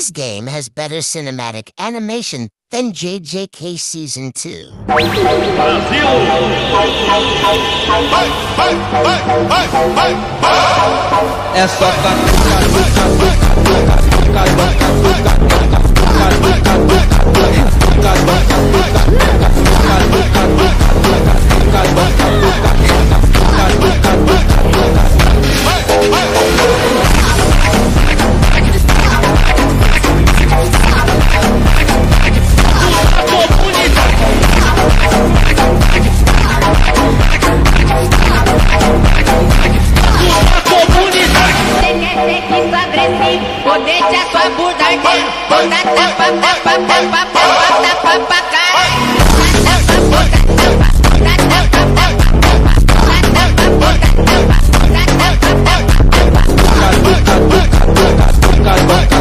This game has better cinematic animation than JJK Season 2. É só vou deixar sua bunda ardendo, vou dar tapa, tapa, tapa, tapa, tapa pra caralho. Tapa, tapa, tapa, tapa, tapa, tapa, tapa, tapa, tapa, tapa, tapa, tapa, tapa, tapa, tapa, tapa,